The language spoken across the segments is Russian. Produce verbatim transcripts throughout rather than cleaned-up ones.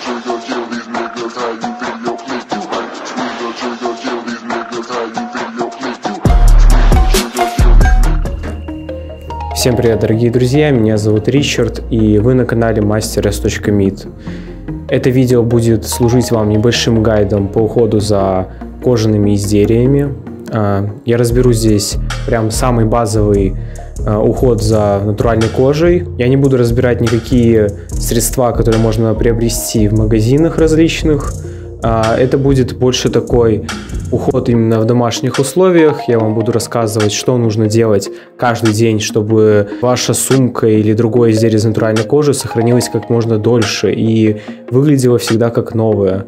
Всем привет, дорогие друзья, меня зовут Ричард, и вы на канале Мастерс точка мид. Это видео будет служить вам небольшим гайдом по уходу за кожаными изделиями. Я разберу здесь прям самый базовый уход за натуральной кожей. Я не буду разбирать никакие средства, которые можно приобрести в магазинах различных. Это будет больше такой уход именно в домашних условиях. Я вам буду рассказывать, что нужно делать каждый день, чтобы ваша сумка или другое изделие из натуральной кожи сохранилось как можно дольше и выглядело всегда как новое.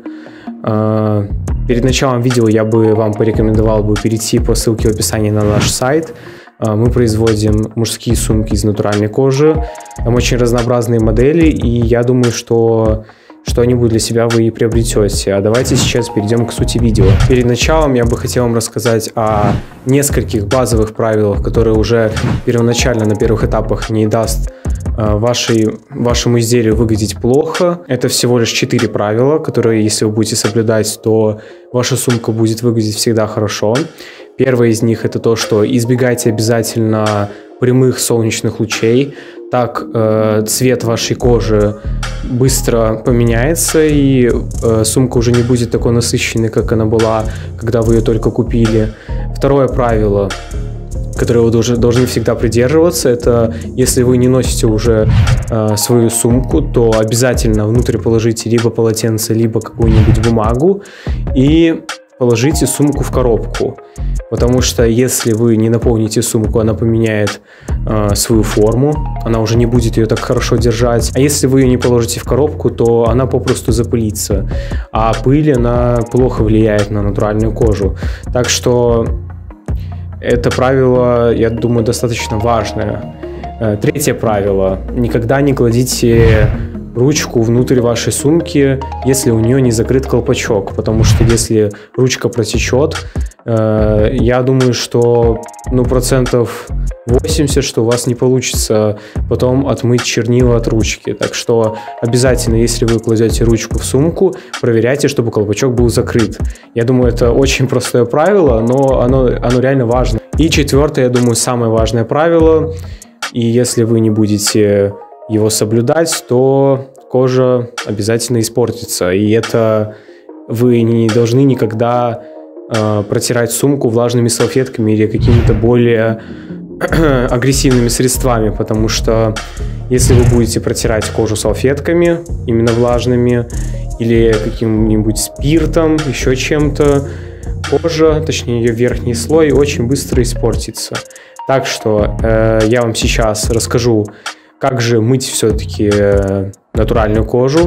Перед началом видео я бы вам порекомендовал бы перейти по ссылке в описании на наш сайт. Мы производим мужские сумки из натуральной кожи. Там очень разнообразные модели, и я думаю, что что-нибудь для себя вы и приобретете. А давайте сейчас перейдем к сути видео. Перед началом я бы хотел вам рассказать о нескольких базовых правилах, которые уже первоначально на первых этапах не даст вашей, вашему изделию выглядеть плохо. Это всего лишь четыре правила, которые, если вы будете соблюдать, то ваша сумка будет выглядеть всегда хорошо. Первое из них — это то, что избегайте обязательно прямых солнечных лучей. Так э, цвет вашей кожи быстро поменяется, и э, сумка уже не будет такой насыщенной, как она была, когда вы ее только купили. Второе правило, которое вы должны, должны всегда придерживаться, это если вы не носите уже э, свою сумку, то обязательно внутрь положите либо полотенце, либо какую-нибудь бумагу и положите сумку в коробку. Потому что если вы не наполните сумку, она поменяет э, свою форму, она уже не будет ее так хорошо держать. А если вы ее не положите в коробку, то она попросту запылится. А пыль, она плохо влияет на натуральную кожу. Так что это правило, я думаю, достаточно важное. Э, третье правило. Никогда не кладите ручку внутрь вашей сумки, если у нее не закрыт колпачок, потому что если ручка протечет, э, я думаю, что ну, процентов восемьдесят, что у вас не получится потом отмыть чернила от ручки. Так что обязательно, если вы кладете ручку в сумку, проверяйте, чтобы колпачок был закрыт. Я думаю, это очень простое правило, но оно, оно реально важно. И четвертое, я думаю, самое важное правило, и если вы не будете его соблюдать, то кожа обязательно испортится. И это вы не должны никогда э, протирать сумку влажными салфетками или какими-то более агрессивными средствами, потому что если вы будете протирать кожу салфетками, именно влажными, или каким-нибудь спиртом, еще чем-то, кожа, точнее ее верхний слой, очень быстро испортится. Так что э, я вам сейчас расскажу, как же мыть все-таки натуральную кожу.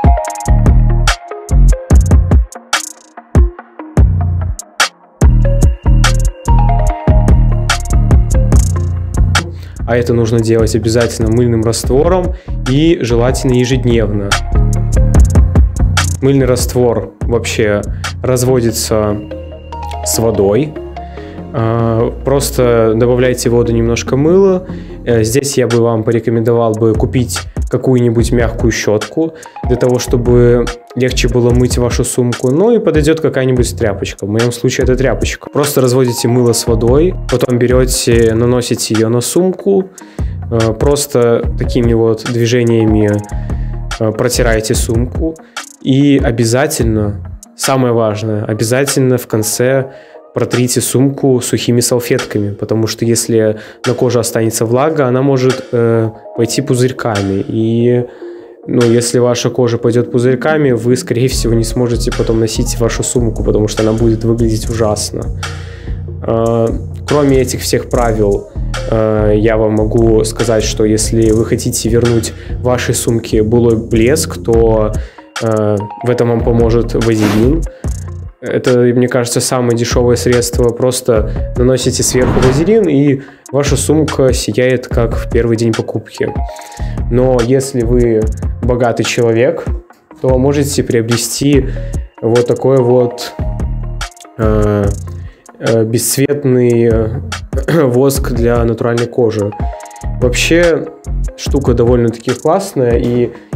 А это нужно делать обязательно мыльным раствором и желательно ежедневно. Мыльный раствор вообще разводится с водой. Просто добавляйте в воду немножко мыла. Здесь я бы вам порекомендовал бы купить какую-нибудь мягкую щетку, для того, чтобы легче было мыть вашу сумку. Ну и подойдет какая-нибудь тряпочка. В моем случае это тряпочка. Просто разводите мыло с водой, потом берете, наносите ее на сумку, просто такими вот движениями протираете сумку. И обязательно, самое важное, обязательно в конце протрите сумку сухими салфетками, потому что если на коже останется влага, она может э, пойти пузырьками. И ну, если ваша кожа пойдет пузырьками, вы, скорее всего, не сможете потом носить вашу сумку, потому что она будет выглядеть ужасно. Э, кроме этих всех правил, э, я вам могу сказать, что если вы хотите вернуть вашей сумке былой блеск, то э, в этом вам поможет вазелин. Это, мне кажется, самое дешевое средство. Просто наносите сверху вазелин, и ваша сумка сияет, как в первый день покупки. Но если вы богатый человек, то можете приобрести вот такой вот э, э, бесцветный воск для натуральной кожи. Вообще штука довольно-таки классная, и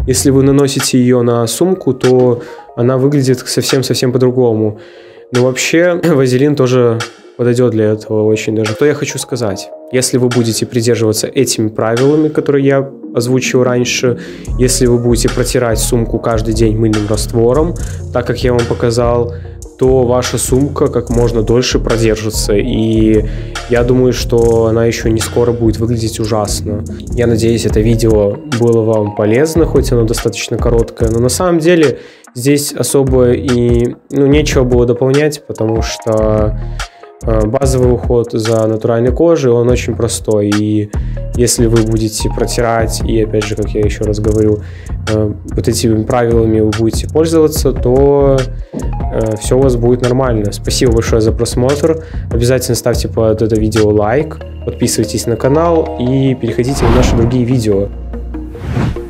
Если вы наносите ее на сумку, то она выглядит совсем-совсем по-другому. Но вообще вазелин тоже подойдет для этого очень даже. Что я хочу сказать? Если вы будете придерживаться этими правилами, которые я озвучил раньше, если вы будете протирать сумку каждый день мыльным раствором, так как я вам показал, то ваша сумка как можно дольше продержится. И я думаю, что она еще не скоро будет выглядеть ужасно. Я надеюсь, это видео было вам полезно, хоть оно достаточно короткое. Но на самом деле здесь особо и ну, нечего было дополнять, потому что базовый уход за натуральной кожей, он очень простой. И если вы будете протирать, и опять же, как я еще раз говорю, вот этими правилами вы будете пользоваться, то все у вас будет нормально. Спасибо большое за просмотр. Обязательно ставьте под это видео лайк, подписывайтесь на канал и переходите на наши другие видео.